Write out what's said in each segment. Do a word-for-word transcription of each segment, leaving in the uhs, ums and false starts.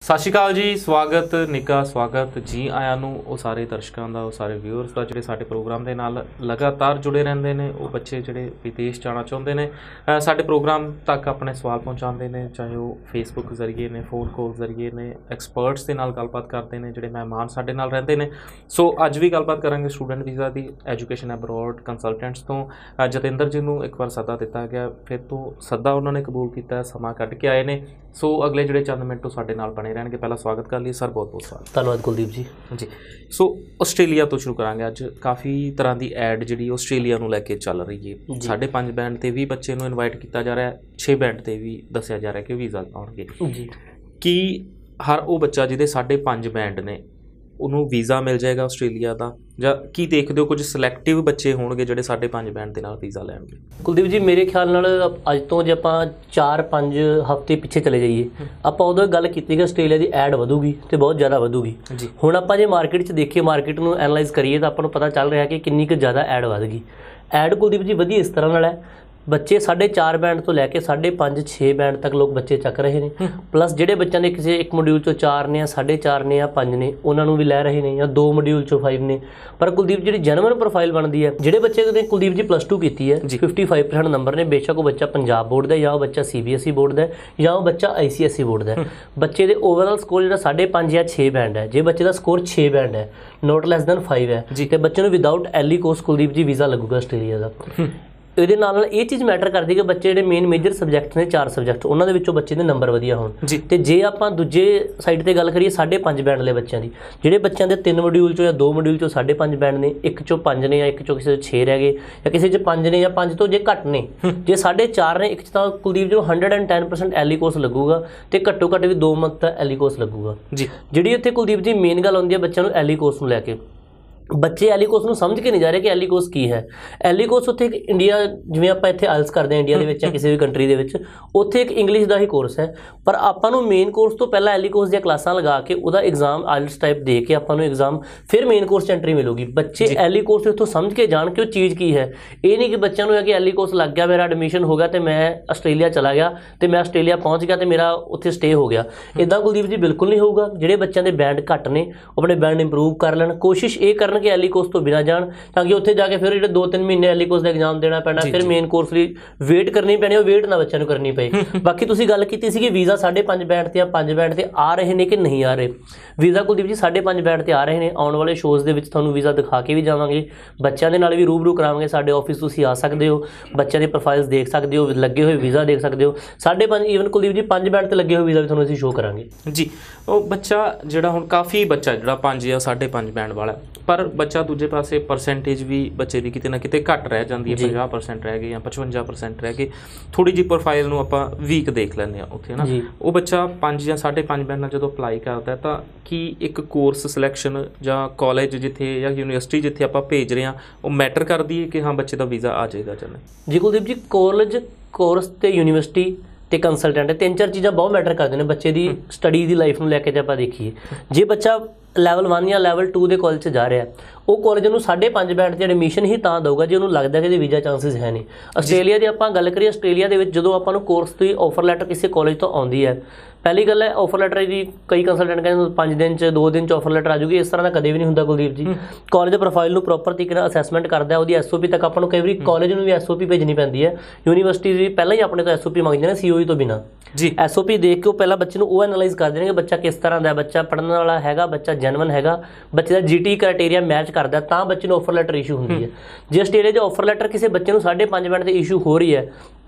सत श्री अकाल जी, स्वागत निका स्वागत जी आया नूं ਉਹ ਸਾਰੇ ਦਰਸ਼ਕਾਂ ਦਾ, ਉਹ ਸਾਰੇ ਵਿਊਅਰਸ ਦਾ ਜਿਹੜੇ ਸਾਡੇ ਪ੍ਰੋਗਰਾਮ ਦੇ ਨਾਲ ਲਗਾਤਾਰ ਜੁੜੇ ਰਹਿੰਦੇ ਨੇ। ਉਹ ਬੱਚੇ ਜਿਹੜੇ ਵਿਦੇਸ਼ ਜਾਣਾ ਚਾਹੁੰਦੇ ਨੇ, ਸਾਡੇ ਪ੍ਰੋਗਰਾਮ ਤੱਕ ਆਪਣੇ ਸਵਾਲ ਪਹੁੰਚਾਉਂਦੇ ਨੇ, ਚਾਹੇ ਉਹ ਫੇਸਬੁੱਕ ਜ਼ਰੀਏ ਨੇ, ਫੋਨ ਕਾਲ ਜ਼ਰੀਏ ਨੇ, ਐਕਸਪਰਟਸ ਦੇ ਨਾਲ ਗੱਲਬਾਤ ਕਰਦੇ ਨੇ, ਜਿਹੜੇ ਮਹਿਮਾਨ ਸਾਡੇ ਨਾਲ ਰਹਿੰਦੇ ਨੇ। ਸੋ ਅੱਜ ਵੀ ਗੱਲਬਾਤ ਕਰਾਂਗੇ ਸਟੂਡੈਂਟ ਵੀਜ਼ਾ ਦੀ, ਐਜੂਕੇਸ਼ਨ ਅਬਰੋਡ ਕੰਸਲਟੈਂਟਸ ਤੋਂ। ਜਤਿੰਦਰ ਜੀ ਨੂੰ ਇੱਕ ਵਾਰ ਸੱਦਾ ਦਿੱਤਾ ਗਿਆ, ਫਿਰ ਤੋਂ ਸੱਦਾ ਉਹਨਾਂ ਨੇ ਕਬੂਲ ਕੀਤਾ, ਸਮਾਂ ਕੱਢ ਕੇ ਆਏ ਨੇ। ਸੋ ਅਗਲੇ ਜਿਹੜੇ ਚੰਦ ਮਿੰਟ ਸਾਡੇ ਨਾਲ ਬਣੇ ਰਹਿਣਗੇ। ਪਹਿਲਾਂ ਸਵਾਗਤ ਕਰ ਲਈ ਸਰ, ਬਹੁਤ ਬਹੁਤ ਸਵਾਗਤ। ਧੰਨਵਾਦ ਕੁਲਦੀਪ ਜੀ। ਜੀ ਸੋ ਆਸਟ੍ਰੇਲੀਆ ਤੋਂ ਸ਼ੁਰੂ ਕਰਾਂਗੇ। ਅੱਜ ਕਾਫੀ ਤਰ੍ਹਾਂ ਦੀ ਐਡ ਜਿਹੜੀ ਆਸਟ੍ਰੇਲੀਆ ਨੂੰ ਲੈ ਕੇ ਚੱਲ ਰਹੀ ਹੈ। ਸਾਢੇ ਪੰਜ ਬੈਂਡ 'ਤੇ ਵੀ ਬੱਚੇ ਨੂੰ ਇਨਵਾਈਟ ਕੀਤਾ ਜਾ ਰਿਹਾ, ਛੇ ਬੈਂਡ 'ਤੇ ਵੀ ਦੱਸਿਆ ਜਾ ਰਿਹਾ ਕਿ ਵੀਜ਼ਾ ਆਉਣਗੇ ਜੀ। ਕੀ ਹਰ ਉਹ ਬੱਚਾ ਜਿਹਦੇ ਸਾਢੇ ਪੰਜ ਬੈਂਡ ਨੇ ਉਹਨੂੰ ਵੀਜ਼ਾ ਮਿਲ ਜਾਏਗਾ ਆਸਟ੍ਰੇਲੀਆ ਦਾ, ਜਾਂ ਕੀ ਦੇਖਦੇ ਹੋ ਕੁਝ ਸਿਲੈਕਟਿਵ ਬੱਚੇ ਹੋਣਗੇ ਜਿਹੜੇ ਸਾਢੇ ਪੰਜ ਬੈਂਡ ਦੇ ਨਾਲ ਵੀਜ਼ਾ ਲੈਣਗੇ? ਕੁਲਦੀਪ ਜੀ, ਮੇਰੇ ਖਿਆਲ ਨਾਲ ਅੱਜ ਤੋਂ ਜੇ ਆਪਾਂ ਚਾਰ ਪੰਜ ਹਫ਼ਤੇ ਪਿੱਛੇ ਚਲੇ ਜਾਈਏ, ਆਪਾਂ ਉਦੋਂ ਗੱਲ ਕੀਤੀ ਕਿ ਆਸਟ੍ਰੇਲੀਆ ਦੀ ਐਡ ਵਧੂਗੀ ਅਤੇ ਬਹੁਤ ਜ਼ਿਆਦਾ ਵਧੂਗੀ। ਹੁਣ ਆਪਾਂ ਜੇ ਮਾਰਕੀਟ 'ਚ ਦੇਖੀਏ, ਮਾਰਕੀਟ ਨੂੰ ਐਨਾਲਾਈਜ਼ ਕਰੀਏ, ਤਾਂ ਆਪਾਂ ਨੂੰ ਪਤਾ ਚੱਲ ਰਿਹਾ ਕਿ ਕਿੰਨੀ ਕੁ ਜ਼ਿਆਦਾ ਐਡ ਵਧ ਗਈ। ਐਡ ਕੁਲਦੀਪ ਜੀ ਵਧੀ ਇਸ ਤਰ੍ਹਾਂ ਨਾਲ ਹੈ, ਬੱਚੇ ਸਾਢੇ ਚਾਰ ਬੈਂਡ ਤੋਂ ਲੈ ਕੇ ਸਾਢੇ ਪੰਜ ਛੇ ਬੈਂਡ ਤੱਕ ਲੋਕ ਬੱਚੇ ਚੱਕ ਰਹੇ ਨੇ। ਪਲੱਸ ਜਿਹੜੇ ਬੱਚਿਆਂ ਦੇ ਕਿਸੇ ਇੱਕ ਮੋਡਿਊਲ 'ਚੋਂ ਚਾਰ ਨੇ, ਜਾਂ ਸਾਢੇ ਚਾਰ ਨੇ, ਜਾਂ ਪੰਜ ਨੇ, ਉਹਨਾਂ ਨੂੰ ਵੀ ਲੈ ਰਹੇ ਨੇ, ਜਾਂ ਦੋ ਮੋਡਿਊਲ 'ਚੋਂ ਫਾਈਵ ਨੇ। ਪਰ ਕੁਲਦੀਪ ਜਿਹੜੀ ਜੈਨੂਇਨ ਪ੍ਰੋਫਾਈਲ ਬਣਦੀ ਹੈ, ਜਿਹੜੇ ਬੱਚੇ ਨੇ ਕੁਲਦੀਪ ਜੀ ਪਲੱਸ ਟੂ ਕੀਤੀ ਹੈ, ਫਿਫਟੀ ਫਾਈਵ ਪਰਸੈਂਟ ਨੰਬਰ ਨੇ, ਬੇਸ਼ੱਕ ਉਹ ਬੱਚਾ ਪੰਜਾਬ ਬੋਰਡ ਦਾ, ਜਾਂ ਉਹ ਬੱਚਾ C B S E board ਦਾ, ਜਾਂ ਉਹ ਬੱਚਾ ਆਈ ਸੀ ਐਸ ਈ ਬੋਰਡ ਦਾ, ਬੱਚੇ ਦੇ ਓਵਰਆਲ ਸਕੋਰ ਜਿਹੜਾ ਸਾਢੇ ਪੰਜ ਜਾਂ ਛੇ ਬੈਂਡ ਹੈ, ਜੇ ਬੱਚੇ ਦਾ ਸਕੋਰ ਛੇ ਬੈਂਡ ਹੈ, ਨੋਟ ਲੈਸ ਦੈਨ ਫਾਈਵ ਹੈ, ਅਤੇ ਬੱਚੇ ਨੂੰ ਵਿਦਾਊਟ ਐਲੀ ਕੋਰਸ ਕੁਲਦੀਪ ਜੀ ਵੀਜ਼ਾ ਲੱਗੂਗਾ ਆਸਟ੍ਰੇਲੀਆ ਦਾ। ਇਹਦੇ ਨਾਲ ਨਾਲ ਇਹ ਚੀਜ਼ ਮੈਟਰ ਕਰਦੀ ਕਿ ਬੱਚੇ ਜਿਹੜੇ ਮੇਨ ਮੇਜਰ ਸਬਜੈਕਟ ਨੇ, ਚਾਰ ਸਬਜੈਕਟ, ਉਹਨਾਂ ਦੇ ਵਿੱਚੋਂ ਬੱਚੇ ਦੇ ਨੰਬਰ ਵਧੀਆ ਹੋਣ। ਅਤੇ ਜੇ ਆਪਾਂ ਦੂਜੇ ਸਾਈਡ 'ਤੇ ਗੱਲ ਕਰੀਏ ਸਾਢੇ ਪੰਜ ਬੈਂਡ ਵਾਲੇ ਬੱਚਿਆਂ ਦੀ, ਜਿਹੜੇ ਬੱਚਿਆਂ ਦੇ ਤਿੰਨ ਮੋਡਿਊਲ 'ਚੋਂ ਜਾਂ ਦੋ ਮੋਡਿਊਲ 'ਚੋਂ ਸਾਢੇ ਪੰਜ ਬੈਂਡ ਨੇ, ਇੱਕ 'ਚੋਂ ਪੰਜ ਨੇ, ਜਾਂ ਇੱਕ 'ਚੋਂ ਕਿਸੇ 'ਚ ਛੇ ਰਹਿ ਗਏ, ਜਾਂ ਕਿਸੇ 'ਚ ਪੰਜ ਨੇ, ਜਾਂ ਪੰਜ ਤੋਂ ਜੇ ਘੱਟ ਨੇ, ਜੇ ਸਾਢੇ ਚਾਰ ਨੇ, ਇੱਕ 'ਚ ਤਾਂ Kuldeep ji hundred and ten percent ਐਲੀ ਕੋਰਸ ਲੱਗੂਗਾ, ਅਤੇ ਘੱਟੋ ਘੱਟ ਵੀ ਦੋ ਮੰਥ ਦਾ ਐਲੀ ਕੋਰਸ ਲੱਗੂਗਾ ਜੀ। ਜਿਹੜੀ ਇੱਥੇ ਕੁਲਦੀਪ ਜੀ ਮੇਨ ਗੱਲ ਆਉਂਦੀ ਹੈ ਬੱਚਿਆਂ ਨੂੰ ਐਲੀ ਕੋਰਸ ਨੂੰ ਲੈ ਕੇ, ਬੱਚੇ ਐਲੀ ਕੋਰਸ ਨੂੰ ਸਮਝ ਕੇ ਨਹੀਂ ਜਾ ਰਹੇ ਕਿ ਐਲੀ ਕੋਰਸ ਕੀ ਹੈ। ਐਲੀ ਕੋਰਸ ਉੱਥੇ ਇੱਕ ਇੰਡੀਆ, ਜਿਵੇਂ ਆਪਾਂ ਇੱਥੇ ਆਇਲਸ ਕਰਦੇ ਹਾਂ ਇੰਡੀਆ ਦੇ ਵਿੱਚ ਜਾਂ ਕਿਸੇ ਵੀ ਕੰਟਰੀ ਦੇ ਵਿੱਚ, ਉੱਥੇ ਇੱਕ ਇੰਗਲਿਸ਼ ਦਾ ਹੀ ਕੋਰਸ ਹੈ। ਪਰ ਆਪਾਂ ਨੂੰ ਮੇਨ ਕੋਰਸ ਤੋਂ ਪਹਿਲਾਂ ਐਲੀ ਕੋਰਸ ਦੀਆਂ ਕਲਾਸਾਂ ਲਗਾ ਕੇ ਉਹਦਾ ਐਗਜ਼ਾਮ ਆਇਲਸ ਟਾਈਪ ਦੇ ਕੇ ਆਪਾਂ ਨੂੰ ਐਗਜ਼ਾਮ, ਫਿਰ ਮੇਨ ਕੋਰਸ 'ਚ ਐਂਟਰੀ ਮਿਲੂਗੀ। ਬੱਚੇ ਐਲੀ ਕੋਰਸ ਉੱਥੋਂ ਸਮਝ ਕੇ ਜਾਣ ਕਿ ਉਹ ਚੀਜ਼ ਕੀ ਹੈ। ਇਹ ਨਹੀਂ ਕਿ ਬੱਚਿਆਂ ਨੂੰ ਹੈ ਕਿ ਐਲੀ ਕੋਰਸ ਲੱਗ ਗਿਆ, ਮੇਰਾ ਐਡਮਿਸ਼ਨ ਹੋ ਗਿਆ ਅਤੇ ਮੈਂ ਆਸਟ੍ਰੇਲੀਆ ਚਲਾ ਗਿਆ, ਅਤੇ ਮੈਂ ਆਸਟ੍ਰੇਲੀਆ ਪਹੁੰਚ ਗਿਆ ਅਤੇ ਮੇਰਾ ਉੱਥੇ ਸਟੇ ਹੋ ਗਿਆ। ਇੱਦਾਂ ਕੁਲਦੀਪ ਜੀ ਬਿਲਕੁਲ ਨਹੀਂ ਹੋਊਗਾ। ਜਿਹੜੇ ਬੱਚਿਆਂ ਦੇ ਬੈਂਡ ਘੱਟ ਨੇ, ਉਹ ਆਪਣੇ ਬੈਂਡ ਇੰਪਰੂਵ ਕਰ ਲੈਣ, ਕੋਸ਼ਿਸ਼ ਇਹ ਕਰਨ ਕਿ ਐਲੀ ਕੋਰਸ ਤੋਂ ਬਿਨਾਂ ਜਾਣ, ਤਾਂ ਕਿ ਉੱਥੇ ਜਾ ਕੇ ਫਿਰ ਜਿਹੜੇ ਦੋ ਤਿੰਨ ਮਹੀਨੇ ਐਲੀ ਕੋਰਸ ਦਾ ਐਗਜ਼ਾਮ ਦੇਣਾ ਪੈਣਾ, ਫਿਰ ਮੇਨ ਕੋਰਸ ਲਈ ਵੇਟ ਕਰਨੀ ਪੈਣੀ, ਉਹ ਵੇਟ ਨਾ ਬੱਚਿਆਂ ਨੂੰ ਕਰਨੀ ਪਏ। ਬਾਕੀ ਤੁਸੀਂ ਗੱਲ ਕੀਤੀ ਸੀ ਕਿ ਵੀਜ਼ਾ ਸਾਢੇ ਪੰਜ ਬੈਂਡ 'ਤੇ ਜਾਂ ਪੰਜ ਬੈਂਡ 'ਤੇ ਆ ਰਹੇ ਨੇ ਕਿ ਨਹੀਂ ਆ ਰਹੇ। ਵੀਜ਼ਾ ਕੁਲਦੀਪ ਜੀ ਸਾਢੇ ਪੰਜ ਬੈਂਡ 'ਤੇ ਆ ਰਹੇ ਨੇ। ਆਉਣ ਵਾਲੇ ਸ਼ੋਜ਼ ਦੇ ਵਿੱਚ ਤੁਹਾਨੂੰ ਵੀਜ਼ਾ ਦਿਖਾ ਕੇ ਵੀ ਜਾਵਾਂਗੇ, ਬੱਚਿਆਂ ਦੇ ਨਾਲ ਵੀ ਰੂਬਰੂ ਕਰਾਵਾਂਗੇ। ਸਾਡੇ ਆਫਿਸ ਤੁਸੀਂ ਆ ਸਕਦੇ ਹੋ, ਬੱਚਿਆਂ ਦੇ ਪ੍ਰੋਫਾਈਲਸ ਦੇਖ ਸਕਦੇ ਹੋ, ਲੱਗੇ ਹੋਏ ਵੀਜ਼ਾ ਦੇਖ ਸਕਦੇ ਹੋ। ਸਾਢੇ ਪੰਜ ਈਵਨ ਕੁਲਦੀਪ ਜੀ ਪੰਜ ਬੈਂਡ 'ਤੇ ਲੱਗੇ ਹੋਏ ਵੀਜ਼ਾ ਵੀ ਤੁਹਾਨੂੰ ਅਸੀਂ ਸ਼ੋਅ ਕਰਾਂਗੇ ਜੀ। ਉਹ ਬੱਚਾ ਜਿਹੜਾ ਹੁਣ ਕਾਫੀ ਬੱਚਾ ਜਿਹੜਾ ਪੰਜ ਜਾਂ ਸਾਢੇ ਪੰਜ ਬੈਂਡ ਵਾਲਾ, ਪਰ ਬੱਚਾ ਦੂਜੇ ਪਾਸੇ ਪਰਸੈਂਟੇਜ ਵੀ ਬੱਚੇ ਦੀ ਕਿਤੇ ਨਾ ਕਿਤੇ ਘੱਟ ਰਹਿ ਜਾਂਦੀ ਹੈ। ਪੰਜਾਹ ਪਰਸੈਂਟ ਰਹਿ ਗਏ ਜਾਂ ਪਚਵੰਜਾ ਪਰਸੈਂਟ ਰਹਿ ਗਏ, ਥੋੜ੍ਹੀ ਜਿਹੀ ਪ੍ਰੋਫਾਈਲ ਨੂੰ ਆਪਾਂ ਵੀਕ ਦੇਖ ਲੈਂਦੇ ਹਾਂ ਉੱਥੇ ਨਾ। ਉਹ ਬੱਚਾ ਪੰਜ ਜਾਂ ਸਾਢੇ ਪੰਜ ਬੈਂਡ ਨਾਲ ਜਦੋਂ ਅਪਲਾਈ ਕਰਦਾ, ਤਾਂ ਕੀ ਇੱਕ ਕੋਰਸ ਸਿਲੈਕਸ਼ਨ ਜਾਂ ਕਾਲਜ ਜਿੱਥੇ ਜਾਂ ਯੂਨੀਵਰਸਿਟੀ ਜਿੱਥੇ ਆਪਾਂ ਭੇਜ ਰਹੇ ਹਾਂ, ਉਹ ਮੈਟਰ ਕਰਦੀ ਹੈ ਕਿ ਹਾਂ ਬੱਚੇ ਦਾ ਵੀਜ਼ਾ ਆ ਜਾਏਗਾ ਜਾਂ ਨਹੀਂ? ਜੀ ਕੁਲਦੀਪ ਜੀ, ਕਾਲਜ, ਕੋਰਸ ਅਤੇ ਯੂਨੀਵਰਸਿਟੀ ਅਤੇ ਕੰਸਲਟੈਂਟ, ਤਿੰਨ ਚਾਰ ਚੀਜ਼ਾਂ ਬਹੁਤ ਮੈਟਰ ਕਰਦੇ ਨੇ ਬੱਚੇ ਦੀ ਸਟੱਡੀ ਦੀ ਲਾਈਫ ਨੂੰ ਲੈ ਕੇ। ਜੇ ਆਪਾਂ ਦੇਖੀਏ, ਜੇ ਬੱਚਾ ਲੈਵਲ ਵਨ ਜਾਂ ਲੈਵਲ ਟੂ ਦੇ ਕਾਲਜ 'ਚ ਜਾ ਰਿਹਾ, ਉਹ ਕਾਲਜ ਨੂੰ ਸਾਢੇ ਪੰਜ ਬੈਂਡ 'ਤੇ ਐਡਮਿਸ਼ਨ ਹੀ ਤਾਂ ਦਊਗਾ ਜੇ ਉਹਨੂੰ ਲੱਗਦਾ ਕਿ ਇਹਦੇ ਵੀਜ਼ਾ ਚਾਂਸਿਸ ਹੈ ਨਹੀਂ। ਆਸਟ੍ਰੇਲੀਆ ਦੀ ਆਪਾਂ ਗੱਲ ਕਰੀਏ, ਆਸਟ੍ਰੇਲੀਆ ਦੇ ਵਿੱਚ ਜਦੋਂ ਆਪਾਂ ਨੂੰ ਕੋਰਸ ਦੀ ਆਫਰ ਲੈਟਰ ਕਿਸੇ ਕਾਲਜ ਤੋਂ ਆਉਂਦੀ ਹੈ, ਪਹਿਲੀ ਗੱਲ ਹੈ ਆਫਰ ਲੈਟਰ ਦੀ ਕਈ ਕੰਸਲਟੈਂਟ ਕਹਿੰਦੇ ਪੰਜ ਦਿਨ 'ਚ, ਦੋ ਦਿਨ 'ਚ ਆਫਰ ਲੈਟਰ ਆ ਜੂਗੀ। ਇਸ ਤਰ੍ਹਾਂ ਦਾ ਕਦੇ ਵੀ ਨਹੀਂ ਹੁੰਦਾ ਕੁਲਦੀਪ ਜੀ। ਕਾਲਜ ਦੇ ਪ੍ਰੋਫਾਈਲ ਨੂੰ ਪ੍ਰੋਪਰ ਤਰੀਕੇ ਨਾਲ ਅਸੈਸਮੈਂਟ ਕਰਦਾ, ਉਹਦੀ ਐਸ ਓ ਪੀ ਤੱਕ ਆਪਾਂ ਨੂੰ ਕਈ ਵਾਰੀ ਕਾਲਜ ਨੂੰ ਵੀ ਐਸ ਓ ਪੀ ਭੇਜਣੀ ਪੈਂਦੀ ਹੈ। ਯੂਨੀਵਰਸਿਟੀ ਵੀ ਪਹਿਲਾਂ ਹੀ ਆਪਣੇ ਤੋਂ ਐਸ ਓ ਪੀ ਮੰਗਦੇ ਨੇ, ਸੀ ਓ ਈ ਤੋਂ ਬਿਨਾਂ ਜੀ। ਐਸ ਓ ਪੀ ਦੇਖ ਕੇ ਉਹ ਪਹਿਲਾਂ ਬੱਚੇ ਨੂੰ ਉਹ ਐਨਾਲਾਈਜ਼ ਕਰਦੇ ਨੇ ਕਿ ਬੱਚਾ ਕਿਸ ਤਰ੍ਹਾਂ ਦਾ, ਬੱਚਾ ਪੜ੍ਹਨ ਵਾਲਾ ਹੈਗਾ, ਬੱਚਾ ਜੈਨੂਇਨ ਹੈਗਾ, ਬੱਚੇ ਦਾ ਜੀ ਟੀ ਕ੍ਰਾਈਟੇਰੀਆ ਮੈਚ ਕਰਦਾ, ਤਾਂ ਬੱਚੇ ਨੂੰ ਆਫਰ ਲੈਟਰ ਇਸ਼ੂ ਹੁੰਦੀ ਹੈ। ਜੇ ਆਸਟ੍ਰੇਲੀਆ 'ਚ ਆਫਰ ਲੈਟਰ ਕਿਸੇ ਬੱਚੇ ਨੂੰ ਸਾਢੇ ਪੰਜ ਬੈਂਡ 'ਤੇ ਇਸ਼ੂ ਹੋ ਰਹੀ ਹੈ,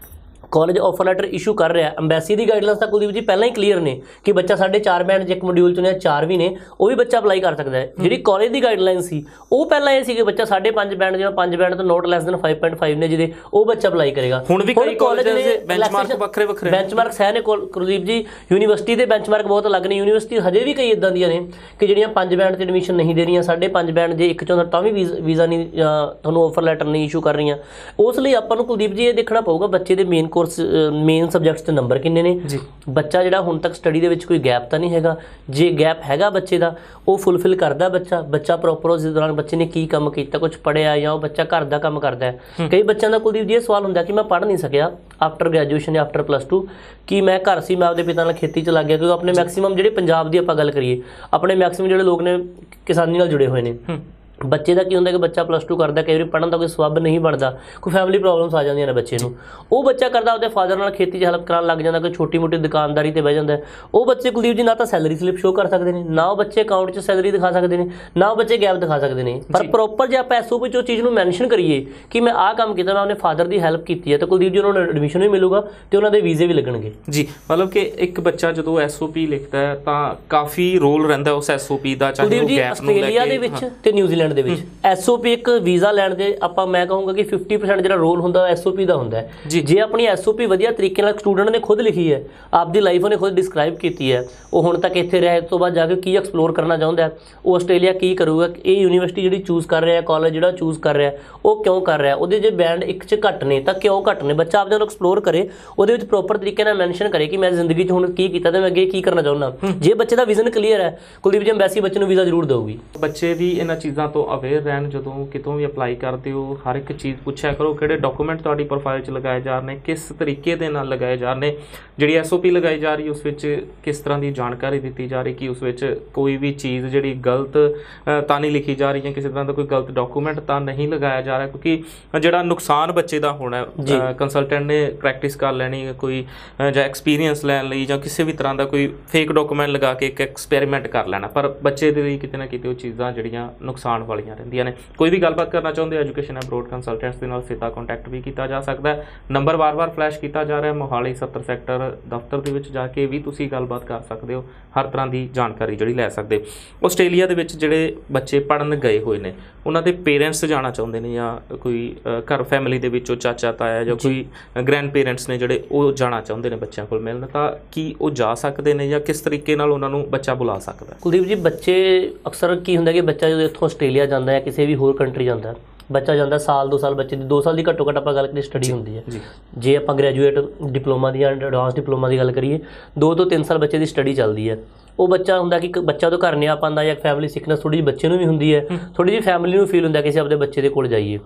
ਕਾਲਜ ਆਫਰ ਲੈਟਰ ਇਸ਼ੂ ਕਰ ਰਿਹਾ, ਅੰਬੈਸੀ ਦੀ ਗਾਈਡਲਾਈਨਸ ਤਾਂ ਕੁਲਦੀਪ ਜੀ ਪਹਿਲਾਂ ਹੀ ਕਲੀਅਰ ਨੇ ਕਿ ਬੱਚਾ ਸਾਢੇ ਚਾਰ ਬੈਂਡ 'ਚ ਇੱਕ ਮੋਡਿਊਲ 'ਚ ਨੇ, ਚਾਰ ਵੀ ਨੇ, ਉਹ ਵੀ ਬੱਚਾ ਅਪਲਾਈ ਕਰ ਸਕਦਾ ਹੈ। ਜਿਹੜੀ ਕਾਲਜ ਦੀ ਗਾਈਡਲਾਈਨ ਸੀ ਉਹ ਪਹਿਲਾਂ ਇਹ ਸੀ ਕਿ ਬੱਚਾ ਸਾਢੇ ਪੰਜ ਬੈਂਡ, ਜਿਵੇਂ ਪੰਜ ਬੈਂਡ ਤੋਂ not less than five point five ਨੇ ਜਿਹਦੇ, ਉਹ ਬੱਚਾ ਅਪਲਾਈ ਕਰੇਗਾ। ਹੁਣ ਵੀ ਕਾਲਜ ਨੇ ਬੈਂਚਮਾਰਕ ਵੱਖਰੇ ਵੱਖਰੇ ਬੈਂਚਮਾਰਕਸ ਹੈ ਨੇ ਕੁਲਦੀਪ ਜੀ। ਯੂਨੀਵਰਸਿਟੀ ਦੇ ਬੈਂਚਮਾਰਕ ਬਹੁਤ ਅਲੱਗ ਨੇ। ਯੂਨੀਵਰਸਿਟੀ ਹਜੇ ਵੀ ਕਈ ਇੱਦਾਂ ਦੀਆਂ ਨੇ ਕਿ ਜਿਹੜੀਆਂ ਪੰਜ ਬੈਂਡ 'ਤੇ ਐਡਮਿਸ਼ਨ ਨਹੀਂ ਦੇ ਰਹੀਆਂ, ਸਾਢੇ ਪੰਜ ਬੈਂਡ ਜੇ ਇੱਕ 'ਚੋਂ ਤਾਂ ਵੀ ਵੀਜ਼ਾ ਨਹੀਂ, ਤੁਹਾਨੂੰ ਆਫਰ ਲੈਟਰ ਨਹੀਂ ਇਸ਼ੂ ਕਰ ਰਹੀਆਂ। ਉਸ ਲਈ ਆਪਾਂ ਨੂੰ ਕੁਲਦੀਪ ਜੀ ਇਹ ਦੇਖਣਾ ਪਊਗਾ ਬੱਚੇ ਦੇ ਮੇਨ ਕੋਰਸ ਮੇਨ ਸਬਜੈਕਟਸ 'ਚ ਨੰਬਰ ਕਿੰਨੇ ਨੇ, ਬੱਚਾ ਜਿਹੜਾ ਹੁਣ ਤੱਕ ਸਟੱਡੀ ਦੇ ਵਿੱਚ ਕੋਈ ਗੈਪ ਤਾਂ ਨਹੀਂ ਹੈਗਾ, ਜੇ ਗੈਪ ਹੈਗਾ ਬੱਚੇ ਦਾ ਉਹ ਫੁੱਲਫਿਲ ਕਰਦਾ ਬੱਚਾ ਬੱਚਾ ਪ੍ਰੋਪਰ ਉਸ ਦੌਰਾਨ ਬੱਚੇ ਨੇ ਕੀ ਕੰਮ ਕੀਤਾ, ਕੁਝ ਪੜ੍ਹਿਆ ਜਾਂ ਉਹ ਬੱਚਾ ਘਰ ਦਾ ਕੰਮ ਕਰਦਾ ਹੈ। ਕਈ ਬੱਚਿਆਂ ਦਾ ਕੁਲਦੀਪ ਜੀ ਇਹ ਸਵਾਲ ਹੁੰਦਾ ਕਿ ਮੈਂ ਪੜ੍ਹ ਨਹੀਂ ਸਕਿਆ ਆਫਟਰ ਗ੍ਰੈਜੂਏਸ਼ਨ ਜਾਂ ਆਫਟਰ ਪਲੱਸ ਟੂ, ਕਿ ਮੈਂ ਘਰ ਸੀ, ਮੈਂ ਆਪਦੇ ਪਿਤਾ ਨਾਲ ਖੇਤੀ 'ਚ ਲੱਗ ਗਿਆ, ਕਿਉਂਕਿ ਆਪਣੇ ਮੈਕਸੀਮਮ ਜਿਹੜੇ ਪੰਜਾਬ ਦੀ ਆਪਾਂ ਗੱਲ ਕਰੀਏ, ਆਪਣੇ ਮੈਕਸੀਮਮ ਜਿਹੜੇ ਲੋਕ ਨੇ ਕਿਸਾਨੀ ਨਾਲ ਜੁੜੇ ਹੋਏ ਨੇ। ਬੱਚੇ ਦਾ ਕੀ ਹੁੰਦਾ ਕਿ ਬੱਚਾ ਪਲੱਸ ਟੂ ਕਰਦਾ, ਕਈ ਵਾਰੀ ਪੜ੍ਹਨ ਦਾ ਕੋਈ ਸਬੱਬ ਨਹੀਂ ਬਣਦਾ, ਕੋਈ ਫੈਮਿਲੀ ਪ੍ਰੋਬਲਮਸ ਆ ਜਾਂਦੀਆਂ ਨੇ ਬੱਚੇ ਨੂੰ, ਉਹ ਬੱਚਾ ਕਰਦਾ ਆਪਦੇ ਫਾਦਰ ਨਾਲ ਖੇਤੀ 'ਚ ਹੈਲਪ ਕਰਾਉਣ ਲੱਗ ਜਾਂਦਾ, ਕੋਈ ਛੋਟੀ ਮੋਟੀ ਦੁਕਾਨਦਾਰੀ 'ਤੇ ਬਹਿ ਜਾਂਦਾ। ਉਹ ਬੱਚੇ ਕੁਲਦੀਪ ਜੀ ਨਾ ਤਾਂ ਸੈਲਰੀ ਸਲਿੱਪ ਸ਼ੋਅ ਕਰ ਸਕਦੇ ਨੇ, ਨਾ ਉਹ ਬੱਚੇ ਅਕਾਊਂਟ 'ਚ ਸੈਲਰੀ ਦਿਖਾ ਸਕਦੇ ਨੇ, ਨਾ ਉਹ ਬੱਚੇ ਗੈਪ ਦਿਖਾ ਸਕਦੇ ਨੇ। ਪਰ ਪ੍ਰੋਪਰ ਜੇ ਆਪਾਂ ਐਸ ਓ ਪੀ 'ਚ ਉਹ ਚੀਜ਼ ਨੂੰ ਮੈਂਸ਼ਨ ਕਰੀਏ ਕਿ ਮੈਂ ਆਹ ਕੰਮ ਕੀਤਾ, ਮੈਂ ਆਪਣੇ ਫਾਦਰ ਦੀ ਹੈਲਪ ਕੀਤੀ ਹੈ, ਤਾਂ ਕੁਲਦੀਪ ਜੀ ਉਹਨਾਂ ਨੂੰ ਐਡਮਿਸ਼ਨ ਵੀ ਮਿਲੂਗਾ ਅਤੇ ਉਹਨਾਂ ਦੇ ਵੀਜ਼ੇ ਵੀ ਲੱਗਣਗੇ। ਜੀ ਮਤਲਬ ਕਿ ਇੱਕ ਬੱਚਾ ਜਦੋਂ ਐਸ ਓ ਪੀ ਲਿਖਦਾ ਹੈ ਤਾਂ ਕਾਫੀ ਰੋਲ ਰਹਿੰਦਾ ਉਸ ਐਸ ਓ ਪੀ ਦਾ, ਚਾਹੇ ਉਹ ਗੈਪ ਨੂੰ ਲੈ ਕੇ। ਆਸਟ੍ਰੇਲੀਆ ਦੇ ਵਿੱਚ ਤੇ ਨਿਊਜ਼ੀਲੈਂਡ ਦੇ ਵਿੱਚ ਐਸ ਓ ਪੀ ਇੱਕ ਵੀਜ਼ਾ ਲੈਣ ਦੇ ਆਪਾਂ ਮੈਂ ਕਹੂੰਗਾ ਕਿ ਫਿਫਟੀ ਪਰਸੈਂਟ ਜਿਹੜਾ ਰੋਲ ਹੁੰਦਾ ਐਸ ਓ ਪੀ ਦਾ ਹੁੰਦਾ ਹੈ। ਜੇ ਆਪਣੀ ਐਸ ਓ ਪੀ ਵਧੀਆ ਤਰੀਕੇ ਨਾਲ ਸਟੂਡੈਂਟ ਨੇ ਖੁਦ ਲਿਖੀ ਹੈ, ਆਪਦੀ ਲਾਈਫ ਉਹਨੇ ਖੁਦ ਡਿਸਕ੍ਰਾਈਬ ਕੀਤੀ ਹੈ, ਉਹ ਹੁਣ ਤੱਕ ਇੱਥੇ ਰਹੇ ਤੋਂ ਬਾਅਦ ਜਾ ਕੇ ਕੀ ਐਕਸਪਲੋਰ ਕਰਨਾ ਚਾਹੁੰਦਾ, ਉਹ ਆਸਟ੍ਰੇਲੀਆ ਕੀ ਕਰੂਗਾ, ਇਹ ਯੂਨੀਵਰਸਿਟੀ ਜਿਹੜੀ ਚੂਜ਼ ਕਰ ਰਿਹਾ, ਕਾਲਜ ਜਿਹੜਾ ਚੂਜ਼ ਕਰ ਰਿਹਾ ਉਹ ਕਿਉਂ ਕਰ ਰਿਹਾ, ਉਹਦੇ ਜੇ ਬੈਂਡ ਇੱਕ 'ਚ ਘੱਟ ਨੇ ਤਾਂ ਕਿਉਂ ਘੱਟ ਨੇ, ਬੱਚਾ ਆਪਦੇ ਨੂੰ ਐਕਸਪਲੋਰ ਕਰੇ, ਉਹਦੇ ਵਿੱਚ ਪ੍ਰੋਪਰ ਤਰੀਕੇ ਨਾਲ ਮੈਂਸ਼ਨ ਕਰੇ ਕਿ ਮੈਂ ਜ਼ਿੰਦਗੀ 'ਚ ਹੁਣ ਕੀ ਕੀਤਾ ਤੇ ਮੈਂ ਅੱਗੇ ਕੀ ਕਰਨਾ ਚਾਹੁੰਦਾ। ਜੇ ਬੱਚੇ ਦਾ ਵਿਜ਼ਨ ਕਲੀਅਰ ਹੈ, ਕੁਲਦੀਪ ਜੀ ਐਮਬੈਸੀ ਬੱਚੇ ਨੂੰ ਵੀਜ਼ਾ ਜ਼ਰੂਰ ਦੇਊਗੀ। ਬੱਚੇ ਵੀ ਇਹਨਾਂ ਚੀਜ਼ਾਂ ਤੋਂ ਅਵੇਅਰ ਰਹਿਣ, ਜਦੋਂ ਕਿਤੋਂ ਵੀ ਅਪਲਾਈ ਕਰਦੇ ਹੋ ਹਰ ਇੱਕ ਚੀਜ਼ ਪੁੱਛਿਆ ਕਰੋ, ਕਿਹੜੇ ਡਾਕੂਮੈਂਟ ਤੁਹਾਡੀ ਪ੍ਰੋਫਾਈਲ 'ਚ ਲਗਾਏ ਜਾ ਰਹੇ ਨੇ, ਕਿਸ ਤਰੀਕੇ ਦੇ ਨਾਲ ਲਗਾਏ ਜਾ ਰਹੇ ਨੇ, ਜਿਹੜੀ ਐਸ ਓ ਪੀ ਲਗਾਈ ਜਾ ਰਹੀ ਉਸ ਵਿੱਚ ਕਿਸ ਤਰ੍ਹਾਂ ਦੀ ਜਾਣਕਾਰੀ ਦਿੱਤੀ ਜਾ ਰਹੀ, ਕਿ ਉਸ ਵਿੱਚ ਕੋਈ ਵੀ ਚੀਜ਼ ਜਿਹੜੀ ਗਲਤ ਤਾਂ ਨਹੀਂ ਲਿਖੀ ਜਾ ਰਹੀ ਹੈ, ਕਿਸੇ ਤਰ੍ਹਾਂ ਦਾ ਕੋਈ ਗਲਤ ਡਾਕੂਮੈਂਟ ਤਾਂ ਨਹੀਂ ਲਗਾਇਆ ਜਾ ਰਿਹਾ, ਕਿਉਂਕਿ ਜਿਹੜਾ ਨੁਕਸਾਨ ਬੱਚੇ ਦਾ ਹੋਣਾ, ਕੰਸਲਟੈਂਟ ਨੇ ਪ੍ਰੈਕਟਿਸ ਕਰ ਲੈਣੀ ਕੋਈ ਜਾਂ ਐਕਸਪੀਰੀਅੰਸ ਲੈਣ ਲਈ ਜਾਂ ਕਿਸੇ ਵੀ ਤਰ੍ਹਾਂ ਦਾ ਕੋਈ ਫੇਕ ਡਾਕੂਮੈਂਟ ਲਗਾ ਕੇ ਇੱਕ ਐਕਸਪੈਰੀਮੈਂਟ ਕਰ ਲੈਣਾ, ਪਰ ਬੱਚੇ ਦੇ ਲਈ ਕਿਤੇ ਨਾ ਕਿਤੇ ਉਹ ਚੀਜ਼ਾਂ ਜਿਹੜੀਆਂ ਨੁਕਸਾਨ ਵਾਲੀਆਂ ਰਹਿੰਦੀਆਂ ਨੇ। ਕੋਈ ਵੀ ਗੱਲਬਾਤ ਕਰਨਾ ਚਾਹੁੰਦੇ ਐਜੂਕੇਸ਼ਨ ਅਬਰੋਡ ਕੰਸਲਟੈਂਟਸ ਦੇ ਨਾਲ ਸਿੱਧਾ ਕੰਟੈਕਟ ਵੀ ਕੀਤਾ ਜਾ ਸਕਦਾ ਹੈ। ਨੰਬਰ ਵਾਰ-ਵਾਰ ਫਲੈਸ਼ ਕੀਤਾ ਜਾ ਰਿਹਾ, ਮੋਹਾਲੀ ਸੱਤਰ ਸੈਕਟਰ ਦਫ਼ਤਰ ਦੇ ਵਿੱਚ ਜਾ ਕੇ ਵੀ ਤੁਸੀਂ ਗੱਲਬਾਤ ਕਰ ਸਕਦੇ ਹੋ, ਹਰ ਤਰ੍ਹਾਂ ਦੀ ਜਾਣਕਾਰੀ ਜਿਹੜੀ ਲੈ ਸਕਦੇ ਹੋ। ਆਸਟ੍ਰੇਲੀਆ ਦੇ ਵਿੱਚ ਜਿਹੜੇ ਬੱਚੇ ਪੜ੍ਹਨ ਗਏ ਹੋਏ ਨੇ ਉਹਨਾਂ ਦੇ ਪੇਰੈਂਟਸ ਜਾਣਾ ਚਾਹੁੰਦੇ ਨੇ, ਜਾਂ ਕੋਈ ਘਰ ਫੈਮਿਲੀ ਦੇ ਵਿੱਚੋਂ ਚਾਚਾ ਤਾਇਆ ਜਾਂ ਕੋਈ ਗ੍ਰੈਂਡ ਪੇਰੈਂਟਸ ਨੇ ਜਿਹੜੇ ਉਹ ਜਾਣਾ ਚਾਹੁੰਦੇ ਨੇ ਬੱਚਿਆਂ ਕੋਲ ਮਿਲਣ, ਤਾਂ ਕੀ ਉਹ ਜਾ ਸਕਦੇ ਨੇ ਜਾਂ ਕਿਸ ਤਰੀਕੇ ਨਾਲ ਉਹਨਾਂ ਨੂੰ ਬੱਚਾ ਬੁਲਾ ਸਕਦਾ? ਕੁਲਦੀਪ ਜੀ ਬੱਚੇ ਅਕਸਰ ਕੀ ਹੁੰਦਾ ਕਿ ਬੱਚਾ ਜਦੋਂ ਇੱਥੋਂ ਆਸਟ੍ਰੇਲੀਆ ਜਾਂਦਾ ਜਾਂ ਕਿਸੇ ਵੀ ਹੋਰ ਕੰਟਰੀ ਜਾਂਦਾ, ਬੱਚਾ ਜਾਂਦਾ ਸਾਲ ਦੋ ਸਾਲ ਬੱਚੇ ਦੀ ਦੋ ਸਾਲ ਦੀ ਘੱਟੋ ਘੱਟ ਆਪਾਂ ਗੱਲ ਕਰੀਏ ਸਟੱਡੀ ਹੁੰਦੀ ਹੈ। ਜੇ ਆਪਾਂ ਗ੍ਰੈਜੂਏਟ ਡਿਪਲੋਮਾ ਦੀ ਜਾਂ ਐਡਵਾਂਸ ਡਿਪਲੋਮਾ ਦੀ ਗੱਲ ਕਰੀਏ, ਦੋ ਤੋਂ ਤਿੰਨ ਸਾਲ ਬੱਚੇ ਦੀ ਸਟੱਡੀ ਚੱਲਦੀ ਹੈ। ਉਹ ਬੱਚਾ ਹੁੰਦਾ ਕਿ ਬੱਚਾ ਤੋਂ ਘਰ ਨਹੀਂ ਆ ਪਾਉਂਦਾ, ਜਾਂ ਫੈਮਿਲੀ ਸਿਕਨੈਸ ਥੋੜ੍ਹੀ ਜਿਹੀ ਬੱਚੇ ਨੂੰ ਵੀ ਹੁੰਦੀ ਹੈ, ਥੋੜ੍ਹੀ ਜਿਹੀ ਫੈਮਿਲੀ ਨੂੰ ਫੀਲ ਹੁੰਦਾ ਕਿ ਅਸੀਂ ਆਪਣੇ ਬੱਚੇ ਦੇ ਕੋਲ ਜਾਈਏ।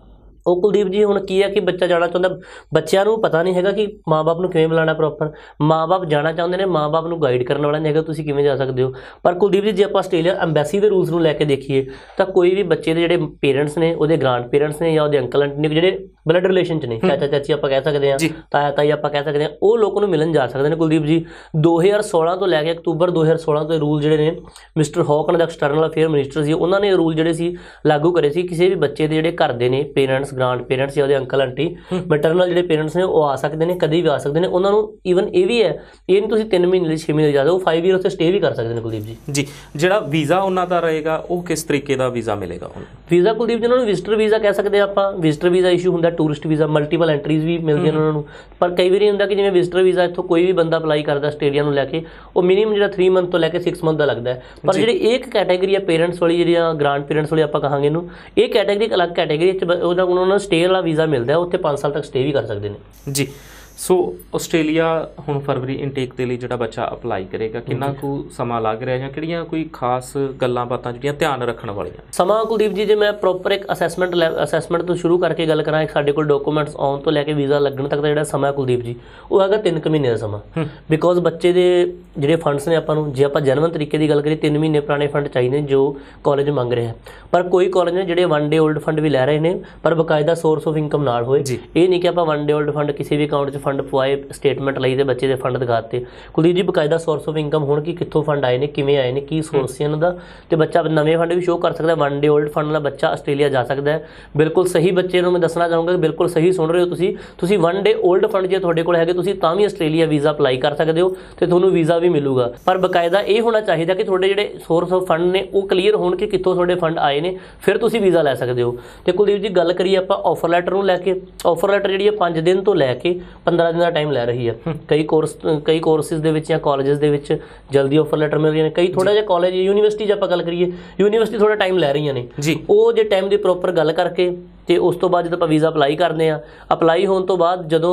ਉਹ ਕੁਲਦੀਪ ਜੀ ਹੁਣ ਕੀ ਹੈ ਕਿ ਬੱਚਾ ਜਾਣਾ ਚਾਹੁੰਦਾ, ਬੱਚਿਆਂ ਨੂੰ ਪਤਾ ਨਹੀਂ ਹੈਗਾ ਕਿ ਮਾਂ-ਬਾਪ ਨੂੰ ਕਿਵੇਂ ਬੁਲਾਉਣਾ ਪ੍ਰੋਪਰ, ਮਾਂ-ਬਾਪ ਜਾਣਾ ਚਾਹੁੰਦੇ ਨੇ, ਮਾਂ-ਬਾਪ ਨੂੰ ਗਾਈਡ ਕਰਨ ਵਾਲਾ ਨਹੀਂ ਹੈਗਾ ਤੁਸੀਂ ਕਿਵੇਂ ਜਾ ਸਕਦੇ ਹੋ। ਪਰ ਕੁਲਦੀਪ ਜੀ ਜੇ ਆਪਾਂ ਆਸਟ੍ਰੇਲੀਆ ਐਮਬੈਸੀ ਦੇ ਰੂਲਸ ਨੂੰ ਲੈ ਕੇ ਦੇਖੀਏ ਤਾਂ ਕੋਈ ਵੀ ਬੱਚੇ ਦੇ ਜਿਹੜੇ ਪੇਰੈਂਟਸ ਨੇ, ਉਹਦੇ ਗ੍ਰਾਂਡ ਪੇਰੈਂਟਸ ਨੇ ਜਾਂ ਉਹਦੇ ਅੰਕਲ ਆਂਟੀ ਨੇ, ਜਿਹੜੇ ਬਲੱਡ ਰਿਲੇਸ਼ਨ 'ਚ ਨੇ, ਚਾਚਾ ਚਾਚੀ ਆਪਾਂ ਕਹਿ ਸਕਦੇ ਹਾਂ, ਤਾਇਆ ਤਾਈ ਆਪਾਂ ਕਹਿ ਸਕਦੇ ਹਾਂ, ਉਹ ਲੋਕ ਨੂੰ ਮਿਲਣ ਜਾ ਸਕਦੇ ਨੇ। ਕੁਲਦੀਪ ਜੀ ਦੋ ਹਜ਼ਾਰ ਸੋਲਾਂ ਤੋਂ ਲੈ ਕੇ ਅਕਤੂਬਰ ਦੋ ਹਜ਼ਾਰ ਸੋਲਾਂ ਤੋਂ ਰੂਲ ਜਿਹੜੇ ਨੇ, ਮਿਸਟਰ ਹੌਕਨ ਦਾ ਐਕਸਟਰਨਲ ਅਫੇਅਰ ਮਿਨਿਸਟਰ ਸੀ, ਉਹਨਾਂ ਨੇ ਰੂਲ ਜਿਹੜੇ ਸੀ ਲਾਗੂ ਕਰੇ ਸੀ, ਕਿਸੇ ਵੀ ਬੱਚੇ ਦੇ ਜਿਹੜੇ ਘਰ ਦੇ ਨੇ ਪੇਰੈਂਟਸ, ਗ੍ਰਾਂਡ ਪੇਰੈਂਟਸ ਜਾਂ ਉਹਦੇ ਅੰਕਲ ਆਂਟੀ, ਮੈਟਰਨਲ ਜਿਹੜੇ ਪੇਰੈਂਟਸ ਨੇ ਉਹ ਆ ਸਕਦੇ ਨੇ, ਕਦੇ ਵੀ ਆ ਸਕਦੇ ਨੇ। ਉਹਨਾਂ ਨੂੰ ਈਵਨ ਇਹ ਵੀ ਹੈ, ਇਹ ਨਹੀਂ ਤੁਸੀਂ ਤਿੰਨ ਮਹੀਨੇ ਲਈ ਛੇ ਮਹੀਨੇ ਜਾ ਸਕਦੇ, ਉਹ ਫਾਈਵ ਈਅਰ ਉੱਥੇ ਸਟੇ ਵੀ ਕਰ ਸਕਦੇ ਨੇ। ਕੁਲਦੀਪ ਜੀ ਜੀ ਜਿਹੜਾ ਵੀਜ਼ਾ ਉਹਨਾਂ ਦਾ ਰਹੇਗਾ ਉਹ ਕਿਸ ਤਰੀਕੇ ਦਾ ਵੀਜ਼ਾ ਮਿਲੇਗਾ? ਹੁਣ ਵੀਜ਼ਾ ਕੁਲਦੀਪ ਜੀ ਉਹਨਾਂ ਨੂੰ ਵਿਜ਼ਟਰ ਵੀਜ਼ਾ ਕਹਿ ਸਕਦੇ ਆਪਾਂ, ਵਿਜ਼ਟਰ ਵੀਜ਼ਾ ਇਸ਼ੂ ਹੁੰਦਾ, ਟੂਰਿਸਟ ਵੀਜ਼ਾ, ਮਲਟੀਪਲ ਐਂਟਰੀਜ਼ ਵੀ ਮਿਲਦੀਆਂ ਨੇ ਉਹਨਾਂ ਨੂੰ। ਪਰ ਕਈ ਵਾਰੀ ਹੁੰਦਾ ਕਿ ਜਿਵੇਂ ਵਿਜ਼ਟਰ ਵੀਜ਼ਾ ਇੱਥੋਂ ਕੋਈ ਵੀ ਬੰਦਾ ਅਪਲਾਈ ਕਰਦਾ ਆਸਟ੍ਰੇਲੀਆ ਨੂੰ ਲੈ ਕੇ, ਉਹ ਮਿਨੀਮਮ ਜਿਹੜਾ ਥ੍ਰੀ ਮੰਥ ਤੋਂ ਲੈ ਕੇ ਸਿਕਸ ਮੰਥ ਦਾ ਲੱਗਦਾ ਹੈ। ਪਰ ਜਿਹੜੇ ਇੱਕ ਕੈਟੇਗਰੀ ਹੈ ਪੇਰੈਂਟਸ ਵਾਲੀ, ਜਿਹੜੀਆਂ ਗ੍ਰਾਂਡ ਪੇਰੈਂਟਸ ਵਾਲੀ ਆਪਾਂ ਕਹਾਂਗੇ ਇਹਨੂੰ, ਇਹ ਕੈਟੇਗਰੀ ਇੱਕ ਅਲੱਗ ਕੈਟੇਗਰੀ 'ਚ ਉਹਦਾ ਉਹਨਾਂ ਨੂੰ ਸਟੇ ਵਾਲਾ ਵੀਜ਼ਾ ਮਿਲਦਾ, ਉੱਥੇ ਪੰਜ ਸਾਲ ਤੱਕ ਸਟੇ ਵੀ ਕਰ ਸਕਦੇ ਨੇ। ਜੀ ਸੋ ਆਸਟ੍ਰੇਲੀਆ ਹੁਣ ਫਰਵਰੀ ਇਨਟੇਕ ਦੇ ਲਈ ਜਿਹੜਾ ਬੱਚਾ ਅਪਲਾਈ ਕਰੇਗਾ, ਕਿੰਨਾ ਕੁ ਸਮਾਂ ਲੱਗ ਰਿਹਾ ਜਾਂ ਕਿਹੜੀਆਂ ਕੋਈ ਖਾਸ ਗੱਲਾਂ ਬਾਤਾਂ ਜਿਹੜੀਆਂ ਧਿਆਨ ਰੱਖਣ ਵਾਲੀਆਂ? ਸਮਾਂ ਕੁਲਦੀਪ ਜੀ ਜੇ ਮੈਂ ਪ੍ਰੋਪਰ ਇੱਕ ਅਸੈਸਮੈਂਟ ਅਸੈਸਮੈਂਟ ਤੋਂ ਸ਼ੁਰੂ ਕਰਕੇ ਗੱਲ ਕਰਾਂ, ਇੱਕ ਸਾਡੇ ਕੋਲ ਡਾਕੂਮੈਂਟਸ ਆਉਣ ਤੋਂ ਲੈ ਕੇ ਵੀਜ਼ਾ ਲੱਗਣ ਤੱਕ ਦਾ ਜਿਹੜਾ ਸਮਾਂ ਕੁਲਦੀਪ ਜੀ ਉਹ ਹੈਗਾ ਤਿੰਨ ਕੁ ਮਹੀਨੇ ਦਾ ਸਮਾਂ। ਬਿਕੋਜ਼ ਬੱਚੇ ਦੇ ਜਿਹੜੇ ਫੰਡਸ ਨੇ ਆਪਾਂ ਨੂੰ, ਜੇ ਆਪਾਂ ਜੈਨੂਅਨ ਤਰੀਕੇ ਦੀ ਗੱਲ ਕਰੀਏ, ਤਿੰਨ ਮਹੀਨੇ ਪੁਰਾਣੇ ਫੰਡ ਚਾਹੀਦੇ ਜੋ ਕਾਲਜ ਮੰਗ ਰਿਹਾ। ਪਰ ਕੋਈ ਕਾਲਜ ਨੇ ਜਿਹੜੇ ਵਨ ਡੇ ਓਲਡ ਫੰਡ ਵੀ ਲੈ ਰਹੇ ਨੇ, ਪਰ ਬਕਾਇਦਾ ਸੋਰਸ ਆਫ ਇਨਕਮ ਨਾਲ ਹੋਏ। ਇਹ ਨਹੀਂ ਕਿ ਆਪਾਂ ਵਨ ਡੇ ਓਲਡ ਫੰਡ ਕਿਸੇ ਵੀ ਅਕਾਊਂਟ 'ਚ ਫੰਡ ਪਵਾਏ, ਸਟੇਟਮੈਂਟ ਲਈ ਤੇ ਬੱਚੇ ਦੇ ਫੰਡ ਦਿਖਾਤੇ। ਕੁਲਦੀਪ ਜੀ ਬਕਾਇਦਾ ਸੋਰਸ ਆਫ ਇਨਕਮ ਹੋਣ ਕਿ ਕਿੱਥੋਂ ਫੰਡ ਆਏ ਨੇ, ਕਿਵੇਂ ਆਏ ਨੇ, ਕੀ ਸੋਰਸ ਸੀ ਇਹਨਾਂ ਦਾ, ਤੇ ਬੱਚਾ ਨਵੇਂ ਫੰਡ ਵੀ ਸ਼ੋਅ ਕਰ ਸਕਦਾ। ਵਨ ਡੇ ਓਲਡ ਫੰਡ ਨਾਲ ਬੱਚਾ ਆਸਟ੍ਰੇਲੀਆ ਜਾ ਸਕਦਾ ਹੈ। ਬਿਲਕੁਲ ਸਹੀ ਬੱਚੇ ਨੂੰ ਮੈਂ ਦੱਸਣਾ ਚਾਹੂੰਗਾ ਕਿ ਬਿਲਕੁਲ ਸਹੀ ਸੁਣ ਰਹੇ ਹੋ ਤੁਸੀਂ ਤੁਸੀਂ ਵਨ ਡੇ ਓਲਡ ਫੰਡ ਜੇ ਤੁਹਾਡੇ ਕੋਲ ਹੈਗੇ, ਤੁਸੀਂ ਤਾਂ ਵੀ ਆਸਟ੍ਰੇਲੀਆ ਵੀਜ਼ਾ ਅਪਲਾਈ ਕਰ ਸਕਦੇ ਹੋ ਤੇ ਤੁਹਾਨੂੰ ਵੀਜ਼ਾ ਵੀ ਮਿਲੂਗਾ। ਪਰ ਬਕਾਇਦਾ ਇਹ ਹੋਣਾ ਚਾਹੀਦਾ ਕਿ ਤੁਹਾਡੇ ਜਿਹੜੇ ਸੋਰਸ ਆਫ ਫੰਡ ਨੇ ਉਹ ਕਲੀਅਰ ਹੋਣ ਕਿ ਕਿੱਥੋਂ ਤੁਹਾਡੇ ਫੰਡ ਆਏ ਨੇ, ਫਿਰ ਤੁਸੀਂ ਵੀਜ਼ਾ ਲੈ ਸਕਦੇ ਹੋ। ਤੇ ਕੁਲਦੀਪ ਜੀ ਗੱਲ ਕਰੀਏ ਆਪਾਂ ਆਫਰ ਲੈਟਰ ਨੂੰ ਲੈ ਕੇ, ਆਫਰ ਲੈਟਰ ਜਿਹੜੀ ਹੈ ਪੰਜ ਦਿਨ ਤੋਂ ਲੈ ਕੇ ਪੰਦਰਾਂ ਦਿਨ ਦਾ ਟਾਈਮ ਲੈ ਰਹੀ ਹੈ। ਕਈ ਕੋਰਸ ਕਈ ਕੋਰਸਿਸ ਦੇ ਵਿੱਚ ਜਾਂ ਕਾਲਜਸ ਦੇ ਵਿੱਚ ਜਲਦੀ ਆਫਰ ਲੈਟਰ ਮਿਲ ਰਹੀਆਂ ਨੇ, ਕਈ ਥੋੜ੍ਹਾ ਜਿਹਾ ਕਾਲਜ ਯੂਨੀਵਰਸਿਟੀ 'ਚ ਆਪਾਂ ਗੱਲ ਕਰੀਏ, ਯੂਨੀਵਰਸਿਟੀ ਥੋੜ੍ਹਾ ਟਾਈਮ ਲੈ ਰਹੀਆਂ ਨੇ ਜੀ। ਉਹ ਜੇ ਟਾਈਮ ਦੀ ਪ੍ਰੋਪਰ ਗੱਲ ਕਰਕੇ ਤੇ ਉਸ ਤੋਂ ਬਾਅਦ ਜਦੋਂ ਆਪਾਂ ਵੀਜ਼ਾ ਅਪਲਾਈ ਕਰਦੇ ਹਾਂ, ਅਪਲਾਈ ਹੋਣ ਤੋਂ ਬਾਅਦ ਜਦੋਂ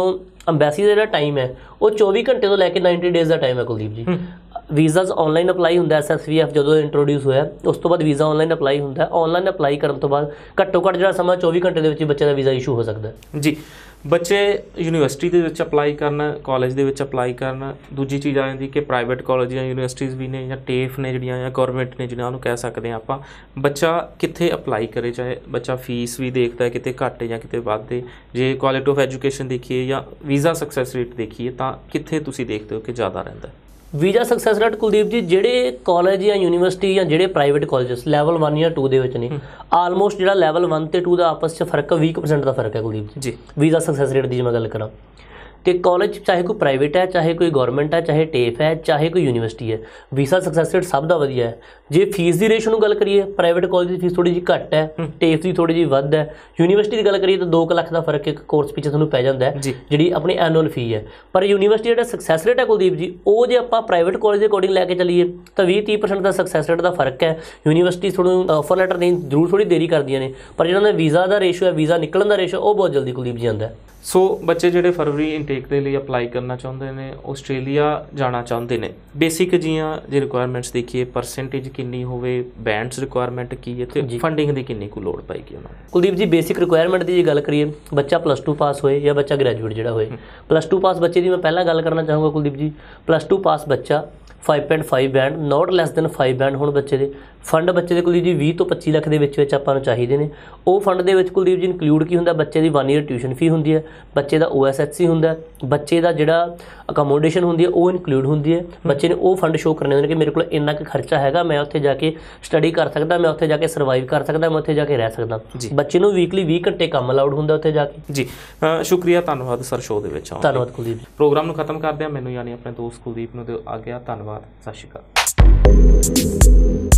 ਅੰਬੈਸੀ ਦਾ ਜਿਹੜਾ ਟਾਈਮ ਹੈ ਉਹ ਚੌਵੀ ਘੰਟੇ ਤੋਂ ਲੈ ਕੇ ਨਾਈਨਟੀ ਡੇਜ਼ ਦਾ ਟਾਈਮ ਹੈ Kuldeep ji. Visas online apply ਹੁੰਦਾ, ਐਸ ਐਸ ਵੀ ਐਫ ਜਦੋਂ ਇੰਟਰੋਡਿਊਸ ਹੋਇਆ ਉਸ ਤੋਂ ਬਾਅਦ ਵੀਜ਼ਾ ਆਨਲਾਈਨ ਅਪਲਾਈ ਹੁੰਦਾ। ਆਨਲਾਈਨ ਅਪਲਾਈ ਕਰਨ ਤੋਂ ਬਾਅਦ ਘੱਟੋ ਘੱਟ ਜਿਹੜਾ ਸਮਾਂ ਚੌਵੀ ਘੰਟੇ ਦੇ ਵਿੱਚ ਬੱਚੇ ਦਾ ਵੀਜ਼ਾ ਇਸ਼ੂ ਹੋ ਸਕਦਾ ਜੀ। ਬੱਚੇ ਯੂਨੀਵਰਸਿਟੀ ਦੇ ਵਿੱਚ ਅਪਲਾਈ ਕਰਨ, ਕਾਲਜ ਦੇ ਵਿੱਚ ਅਪਲਾਈ ਕਰਨ। ਦੂਜੀ ਚੀਜ਼ ਆ ਜਾਂਦੀ ਕਿ ਪ੍ਰਾਈਵੇਟ ਕਾਲਜ ਜਾਂ ਯੂਨੀਵਰਸਿਟੀਜ਼ ਵੀ ਨੇ ਜਾਂ ਟੇਫ ਨੇ ਜਿਹੜੀਆਂ ਜਾਂ ਗੌਰਮੈਂਟ ਨੇ ਜਿਹਨਾਂ ਨੂੰ ਕਹਿ ਸਕਦੇ ਹਾਂ ਆਪਾਂ, ਬੱਚਾ ਕਿੱਥੇ ਅਪਲਾਈ ਕਰੇ? ਚਾਹੇ ਬੱਚਾ ਫੀਸ ਵੀ ਦੇਖਦਾ ਕਿਤੇ ਘੱਟ ਹੈ ਜਾਂ ਕਿਤੇ ਵੱਧ ਹੈ। ਜੇ ਕੁਆਲਿਟੀ ਆਫ ਐਜੂਕੇਸ਼ਨ ਦੇਖੀਏ ਜਾਂ ਵੀਜ਼ਾ ਸਕਸੈਸ ਰੇਟ ਦੇਖੀਏ ਤਾਂ ਕਿੱਥੇ ਤੁਸੀਂ ਦੇਖਦੇ ਹੋ ਕਿ ਜ਼ਿਆਦਾ ਰਹਿੰਦਾ? ਵੀਜ਼ਾ ਸਕਸੈਸ ਰੇਟ ਕੁਲਦੀਪ ਜੀ ਜਿਹੜੇ ਕਾਲਜ ਜਾਂ ਯੂਨੀਵਰਸਿਟੀ ਜਾਂ ਜਿਹੜੇ ਪ੍ਰਾਈਵੇਟ ਕਾਲਜਸ ਲੈਵਲ ਵਨ ਜਾਂ ਟੂ ਦੇ ਵਿੱਚ ਨੇ, ਆਲਮੋਸਟ ਜਿਹੜਾ ਲੈਵਲ ਵਨ ਤੇ ਟੂ ਦਾ ਆਪਸ 'ਚ ਫਰਕ ਵੀਹ ਪਰਸੈਂਟ ਦਾ ਫਰਕ ਹੈ ਕੁਲਦੀਪ ਜੀ ਵੀਜ਼ਾ ਸਕਸੈਸ ਰੇਟ ਦੀ ਜੇ ਮੈਂ ਗੱਲ ਕਰਾਂ। ਤੇ ਕਾਲਜ ਚਾਹੇ ਕੋਈ ਪ੍ਰਾਈਵੇਟ ਹੈ, ਚਾਹੇ ਕੋਈ ਗੌਰਮੈਂਟ ਹੈ, ਚਾਹੇ ਟੇਫ ਹੈ, ਚਾਹੇ ਕੋਈ ਯੂਨੀਵਰਸਿਟੀ ਹੈ, ਵੀਜ਼ਾ ਸਕਸੈਸ ਰੇਟ ਸਭ ਦਾ ਵਧੀਆ ਹੈ। ਜੇ ਫੀਸ ਦੀ ਰੇਸ਼ੋ ਨੂੰ ਗੱਲ ਕਰੀਏ, ਪ੍ਰਾਈਵੇਟ ਕਾਲਜ ਦੀ ਫੀਸ ਥੋੜੀ ਜਿਹੀ ਘੱਟ ਹੈ, ਟੇਫ ਦੀ ਥੋੜੀ ਜਿਹੀ ਵੱਧ ਹੈ। ਯੂਨੀਵਰਸਿਟੀ ਦੀ ਗੱਲ ਕਰੀਏ ਤਾਂ ਦੋ ਕੁ ਲੱਖ ਦਾ ਫਰਕ ਇੱਕ ਕੋਰਸ ਪਿੱਛੇ ਤੁਹਾਨੂੰ ਪੈ ਜਾਂਦਾ ਹੈ ਜਿਹੜੀ ਆਪਣੀ ਐਨੂਅਲ ਫੀ ਹੈ। ਪਰ ਯੂਨੀਵਰਸਿਟੀ ਜਿਹੜਾ ਸਕਸੈਸ ਰੇਟ ਹੈ ਕੁਲਦੀਪ ਜੀ, ਉਹ ਜੇ ਆਪਾਂ ਪ੍ਰਾਈਵੇਟ ਕਾਲਜ ਦੇ ਅਕੋਰਡਿੰਗ ਲੈ ਕੇ ਚੱਲੀਏ ਤਾਂ ਵੀਹ ਤੀਹ ਪਰਸੈਂਟ ਦਾ ਸਕਸੈਸ ਰੇਟ ਦਾ ਫਰਕ ਹੈ। ਯੂਨੀਵਰਸਿਟੀ ਤੁਹਾਨੂੰ ਆਫਰ ਲੈਟਰ ਦੇਣ ਜ਼ਰੂਰ ਥੋੜੀ ਦੇਰੀ ਕਰਦੀਆਂ ਨੇ, ਪਰ ਜਿਹੜਾ ਵੀਜ਼ਾ ਦਾ ਰੇਸ਼ੋ ਹੈ, ਵੀਜ਼ਾ ਨਿਕਲਣ ਦਾ ਰੇਸ਼ੋ, ਉਹ ਬਹੁਤ ਜਲਦੀ ਕੁਲਦੀਪ ਜੀ ਆਉਂਦਾ ਹੈ। ਸੋ ਬੱਚੇ ਜਿਹੜੇ ਫਰਵਰੀ ਇਨਟੇਕ ਦੇ ਲਈ ਅਪਲਾਈ ਕਰਨਾ ਚਾਹੁੰਦੇ ਨੇ, ਆਸਟ੍ਰੇਲੀਆ ਜਾਣਾ ਚਾਹੁੰਦੇ ਨੇ, ਬੇਸਿਕ ਜੀਆਂ ਜੇ ਰਿਕੁਆਇਰਮੈਂਟਸ ਦੇਖੀਏ, ਪਰਸੈਂਟੇਜ ਕਿੰਨੀ ਹੋਵੇ, ਬੈਂਡਸ ਰਿਕੁਆਇਰਮੈਂਟ ਕੀ ਹੈ ਤੇ ਫੰਡਿੰਗ ਦੀ ਕਿੰਨੀ ਕੁ ਲੋੜ ਪਏਗੀ ਉਹਨਾਂ ਨੂੰ? ਕੁਲਦੀਪ ਜੀ ਬੇਸਿਕ ਰਿਕੁਆਇਰਮੈਂਟ ਦੀ ਜੇ ਗੱਲ ਕਰੀਏ, ਬੱਚਾ ਪਲੱਸ ਟੂ ਪਾਸ ਹੋਏ ਜਾਂ ਬੱਚਾ ਗ੍ਰੈਜੂਏਟ ਜਿਹੜਾ ਹੋਏ। ਪਲੱਸ ਟੂ ਪਾਸ ਬੱਚੇ ਦੀ ਮੈਂ ਪਹਿਲਾਂ ਗੱਲ ਕਰਨਾ ਚਾਹੂੰਗਾ ਕੁਲਦੀਪ ਜੀ, ਪਲੱਸ ਟੂ ਪਾਸ ਬੱਚਾ five point five band not less than five band होण बच्चे दे फंड बच्चे दे कुलदीप जी बीस तो पच्ची लख दे विच विच आपां नूं चाहीदे ने। ਉਹ फंड ਦੇ ਵਿੱਚ ਕੁਲਦੀਪ ਜੀ ਇਨਕਲੂਡ ਕੀ ਹੁੰਦਾ, ਬੱਚੇ ਦੀ वन ईयर ट्यूशन फी ਹੁੰਦੀ ਹੈ, ਬੱਚੇ ਦਾ ਓ ਐਸ ਐਚ ਸੀ ਹੁੰਦਾ, ਬੱਚੇ ਦਾ ਜਿਹੜਾ ਅਕਮੋਡੇਸ਼ਨ ਹੁੰਦੀ ਹੈ ਉਹ ਇਨਕਲੂਡ ਹੁੰਦੀ ਹੈ। ਬੱਚੇ ਨੇ ਉਹ ਫੰਡ ਸ਼ੋ ਕਰਨੇ ਹੁੰਦੇ ਨੇ ਕਿ ਮੇਰੇ ਕੋਲ ਇੰਨਾ ਕੁ ਖਰਚਾ ਹੈਗਾ, ਮੈਂ ਉੱਥੇ ਜਾ ਕੇ ਸਟੱਡੀ ਕਰ ਸਕਦਾ, ਮੈਂ ਉੱਥੇ ਜਾ ਕੇ ਸਰਵਾਈਵ ਕਰ ਸਕਦਾ, ਮੈਂ ਉੱਥੇ ਜਾ ਕੇ ਰਹਿ ਸਕਦਾ। ਬੱਚੇ ਨੂੰ ਵੀਕਲੀ ਵੀਹ ਘੰਟੇ ਕੰਮ ਅਲਾਉਡ ਹੁੰਦਾ ਉੱਥੇ ਜਾ ਕੇ। ਜੀ ਸ਼ੁਕਰੀਆ, ਧੰਨਵਾਦ ਸਰ ਸ਼ੋਅ ਦੇ ਵਿੱਚ ਆਉਣ ਲਈ। ਧੰਨਵਾਦ ਕੁਲਦੀਪ ਜੀ। ਪ੍ਰੋਗਰਾਮ ਨੂੰ ਖਤਮ ਕਰਦੇ ਹਾਂ, ਮੈਨੂੰ ਯਾਨੀ ਆਪਣੇ ਦੋਸਤ ਕੁਲਦੀਪ ਨੂੰ ਦਿਓ ਆਗਿਆ। ਧੰਨਵਾਦ, ਸਤਿ ਸ਼੍ਰੀ ਅਕਾਲ।